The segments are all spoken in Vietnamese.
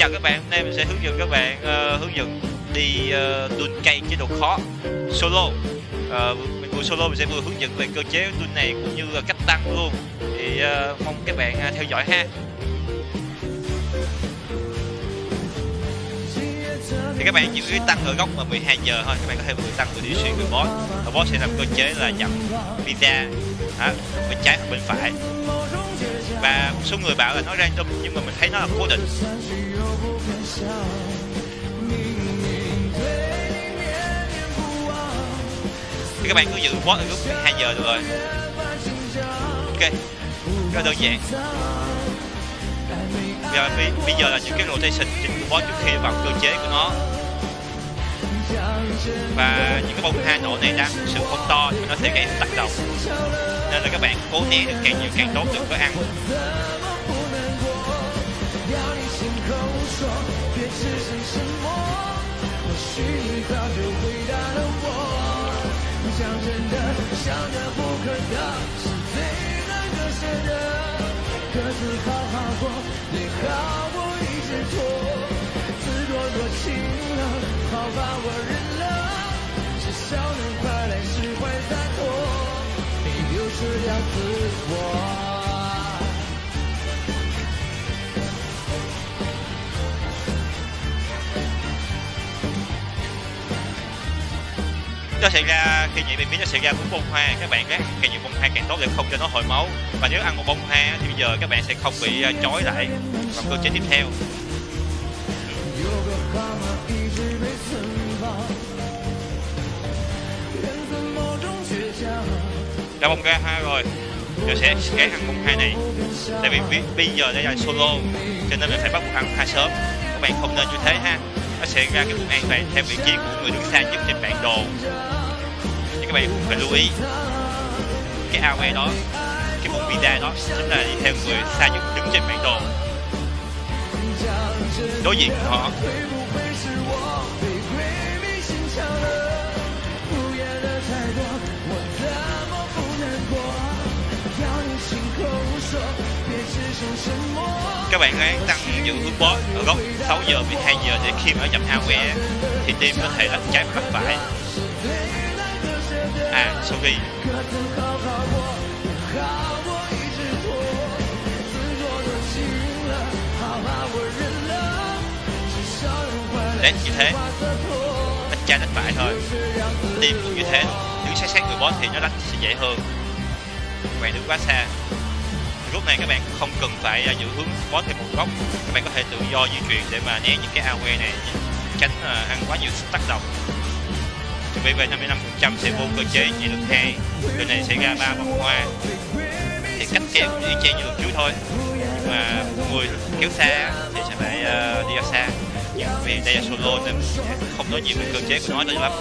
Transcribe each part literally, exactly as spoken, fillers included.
chào các bạn, hôm nay mình sẽ hướng dẫn các bạn uh, hướng dẫn đi uh, đun cây chế độ khó solo. Uh, mình vừa solo mình sẽ vừa hướng dẫn về cơ chế đun này cũng như là cách tăng luôn. Thì uh, mong các bạn uh, theo dõi ha. Thì các bạn chỉ biết tăng ở góc mà mười hai giờ thôi, các bạn có thể vừa tăng vừa đi xuyên người boss. Và boss sẽ làm cơ chế là dặm pizza đó, bên trái hoặc bên phải. Và một số người bảo là nó random nhưng mà mình thấy nó là cố định. Thì các bạn cứ giữ boss ở lúc mười hai giờ được rồi. Ok, rất là đơn giản. Giờ, bây giờ là những cái rotation chính của boss trước khi vào cơ chế của nó. Và những cái bông hoa nổ này đang sự không to nhưng nó sẽ gây tác động, nên là các bạn cố né được càng nhiều càng tốt, đừng có ăn. Nó sẽ ra khi nhảy bên phía nó sẽ ra bốn bông hoa, các bạn gác càng nhiều bông hoa càng tốt để không cho nó hồi máu. Và nếu ăn một bông hoa thì bây giờ các bạn sẽ không bị trói lại vào cơ chế tiếp theo. Ra bông ra hoa rồi, giờ sẽ gác ăn bông hoa này. Tại vì bây giờ đây là solo cho nên mình phải bắt buộc ăn hoa sớm. Các bạn không nên như thế ha. Nó sẽ ra cái vùng an toàn theo vị trí của người đứng xa nhất trên bản đồ. Nhưng các bạn cũng phải lưu ý cái a vê đó, cái vùng pizza đó chính là đi theo người xa nhất đứng trên bản đồ, đối diện của họ. Các bạn hãy tăng giữ hướng boss ở góc sáu giờ mười hai giờ để khi mà nó chậm a vê thì team có thể lách trái và lách phải. À, sorry. Đấy, như thế. Lách trái lách phải thôi. Team cũng như thế, đứng sát sát người boss thì nó lách sẽ dễ hơn. Các bạn đứng quá xa. Lúc này các bạn không cần phải giữ hướng boss thêm một góc, các bạn có thể tự do di chuyển để mà né những cái a vê này, tránh uh, ăn quá nhiều tác động. Chuẩn bị về năm mươi lăm phần trăm sẽ vô cơ chế như lượt hai, lần này sẽ ra ba bông hoa. Thì cách kéo cũng y chang như lượt trước thôi, nhưng mà người kéo xa thì sẽ phải uh, đi ra xa. Nhưng vì đây là solo nên không nói nhiều về cơ chế của nó tới lắm.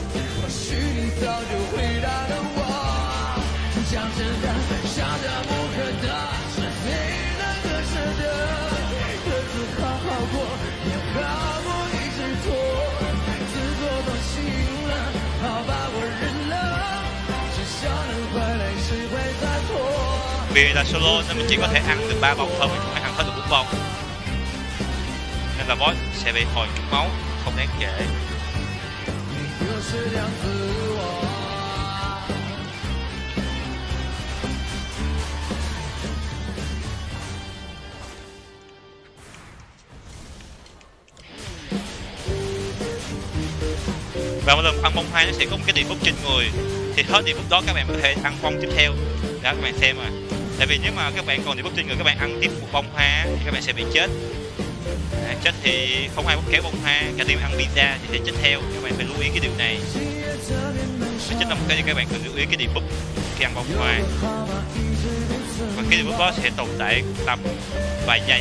Vì là solo nên mình chỉ có thể ăn được ba bông thôi, mình không thể ăn hết được bốn bông, nên là boss sẽ bị hồi chút máu, không đáng kể. Và một lần ăn bông hoa nó sẽ có một cái địa bút trên người, thì hết địa bút đó các bạn có thể ăn bông tiếp theo. Đó, các bạn xem à. Tại vì nếu mà các bạn còn địa bút trên người, các bạn ăn tiếp một bông hoa thì các bạn sẽ bị chết. À, chết thì không ai kéo bông hoa, cả team ăn pizza thì sẽ chết theo. Các bạn phải lưu ý cái điều này. Đó chính là một cái các bạn cần lưu ý cái địa bút khi ăn bông hoa. Và cái địa bút đó sẽ tồn tại tầm vài giây.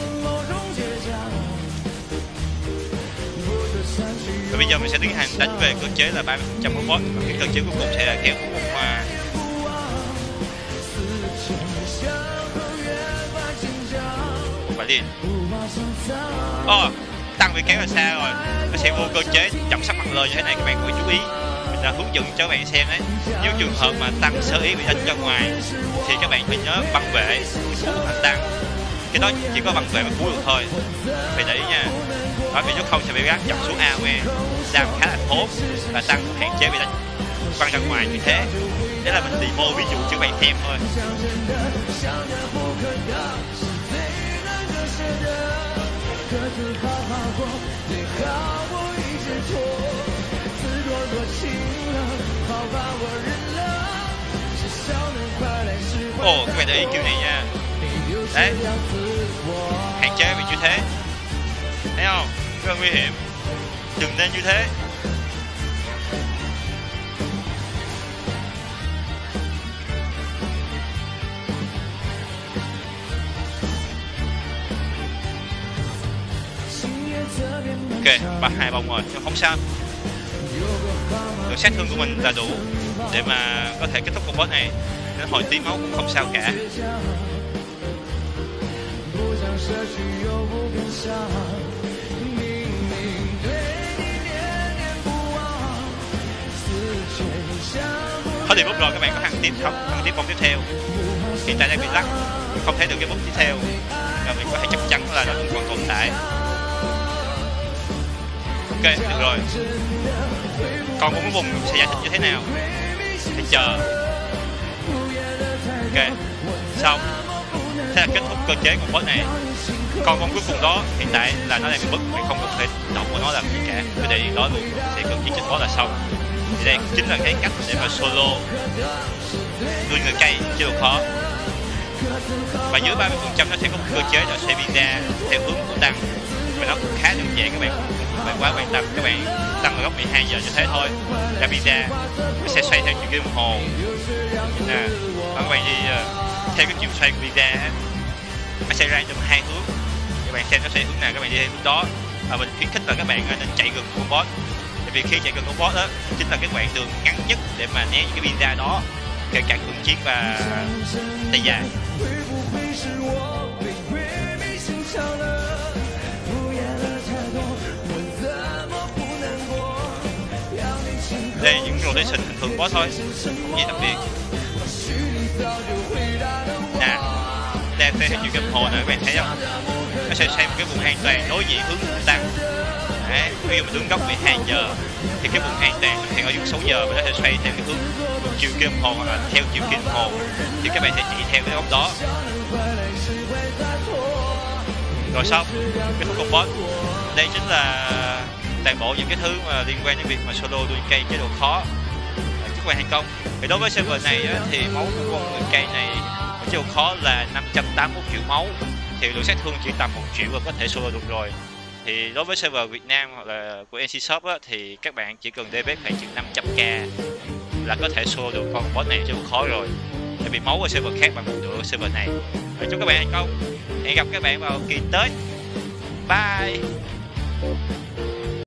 Và bây giờ mình sẽ tiến hành đánh về cơ chế là ba mươi phần trăm của boss, và cái cơ chế cuối cùng sẽ là kéo bông hoa. Phải đi. Ồ, oh, tăng bị kéo là xa rồi, nó sẽ vô cơ chế chậm sắc mặt lời như thế này, các bạn phải chú ý. Mình đã hướng dẫn cho các bạn xem đấy. Nếu trường hợp mà tăng sơ ý bị đánh ra ngoài thì các bạn phải nhớ băng vệ, cái cú hành tăng, cái đó chỉ có bằng vệ và cứu được thôi, phải để ý nha. Đó, vì nếu không sẽ bị gác dọc xuống a vê đang khá là tốt và tăng hạn chế bị đánh văng ra ngoài như thế. Đấy là mình demo ví dụ cho các bạn xem thôi. Ồ, các bạn để ý kiểu này nha. Đấy, hạn chế bị như thế, thấy không? Rất là nguy hiểm, đừng nên như thế. Ok, ba hai bông rồi, nhưng không sao. Độ sát thương của mình là đủ để mà có thể kết thúc con boss này. Nên hồi tí máu cũng không sao cả. Hết điểm bút rồi, các bạn có thằng tiếp không? Thằng tiếp bông tiếp theo. Hiện tại đang bị lắc, không thấy được cái bút tiếp theo. Và mình có thể chắc chắn là nó không còn tồn tại. Ok, được rồi. Còn một cái vùng sẽ giải thích như thế nào? Để chờ. Ok, xong. Thế là kết thúc cơ chế con boss này. Còn con cuối cùng đó hiện tại là nó đang bị bức, mình không cần thể động của nó làm gì cả, cứ để đó luôn, sẽ cần chiến trên boss là xong. Thì đây chính là cái cách để mà solo nuôi người cây chưa được khó. Và dưới ba mươi phần trăm nó sẽ có một cơ chế là xoay biên ra theo hướng của tăng, và nó cũng khá đơn giản các bạn, các bạn quá quan tâm, các bạn tăng vào góc mười hai giờ như thế thôi. Ra biên ra nó sẽ xoay theo chiều kim đồng hồ nè, và các bạn đi uh, theo cái chiều xoay của biên ra nó sẽ ra trong hai hướng, các bạn xem nó sẽ hướng nào các bạn đi theo hướng đó. Và mình khuyến khích là các bạn nên chạy gần con boss, tại vì khi chạy gần con boss đó chính là cái đoạn đường ngắn nhất để mà né những cái biên ra đó, kể cả cường chiến và tay dài. Đây những rotation bình thường boss thôi, không gì đặc biệt. Nè, đây theo chiều kim hồ này các bạn thấy không? Nó sẽ xoay một cái vùng an toàn đối diện hướng tăng. Đấy, ví dụ mình đứng góc mười hai giờ thì cái vùng an toàn nó hiện ở vùng sáu giờ, và nó sẽ xoay theo cái hướng chiều kim hồ hoặc là theo chiều kim hồ, thì các bạn sẽ chạy theo cái góc đó. Rồi xong, kết thúc con boss. Đây chính là toàn bộ những cái thứ mà liên quan đến việc mà solo đuôi cây chế độ khó. Chúc các bạn thành công. Thì đối với server này á, thì máu của con đuôi cây này chế độ khó là năm trăm tám mươi mốt triệu máu, thì lượng sát thương chỉ tầm một triệu và có thể solo được rồi. Thì đối với server Việt Nam hoặc là của en xê Shop á, thì các bạn chỉ cần đê pê khoảng chừng năm trăm k là có thể solo được con boss này chế độ khó rồi. Tại vì máu ở server khác bằng một nửa server này. Và chúc các bạn thành công. Hẹn gặp các bạn vào kỳ tới. Bye.